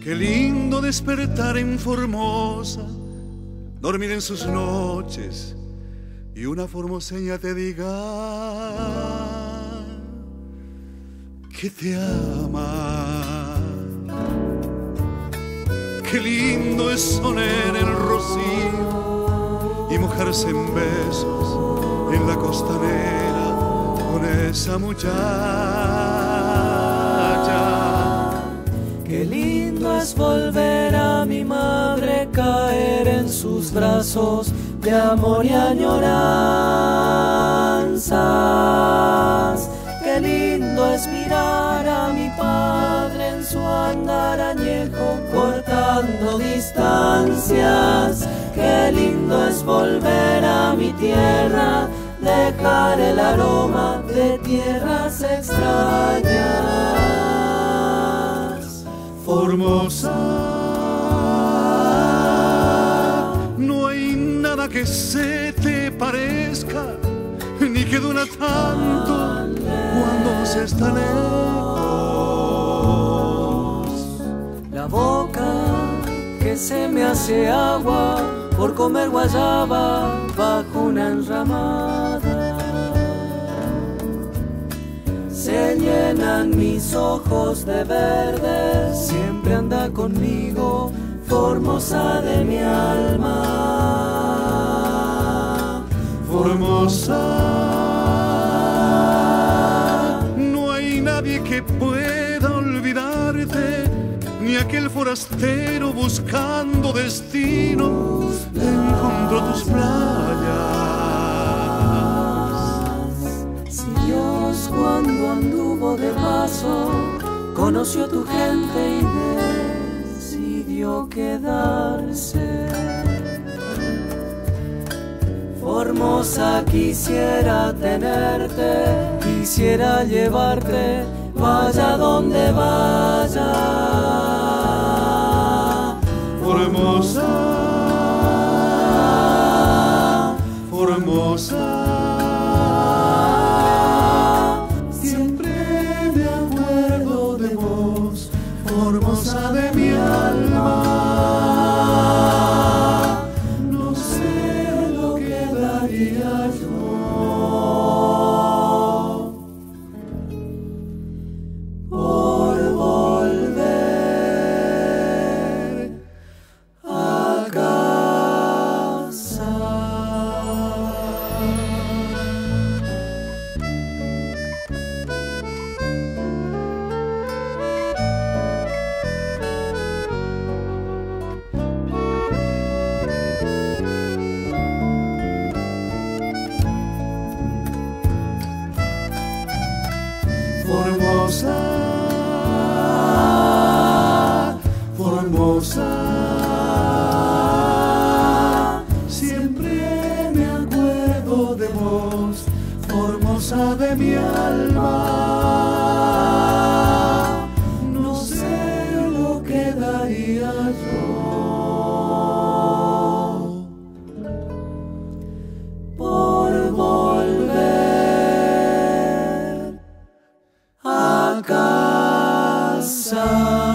Qué lindo despertar en Formosa, dormir en sus noches y una formoseña te diga que te ama. Qué lindo es sonar el rocío y mojarse en besos en la costanera con esa muchacha. Qué lindo es volver a mi madre, caer en sus brazos de amor y añoranzas. Qué lindo es mirar a mi padre en su andar añejo, cortando distancias. Qué lindo es volver a mi tierra, dejar el aroma de tierras extrañas. Formosa, no hay nada que se te parezca, ni que dura tanto cuando se está lejos. La boca que se me hace agua por comer guayaba bajo una enramada. Se llenan mis ojos de verde, siempre anda conmigo, Formosa de mi alma. Formosa, no hay nadie que pueda olvidarte, ni aquel forastero buscando destino encontró tus playas. Si Dios cuando anduvo de paso conoció tu gente y decidió quedarse, Formosa quisiera tenerte, quisiera llevarte, vaya donde vaya. Formosa, Formosa, siempre me acuerdo de vos, Formosa de mi alma. No sé lo que daría yo por volver a casa. Formosa, Formosa, siempre me acuerdo de vos, Formosa de mi alma. No sé lo que daría yo por volver a casa.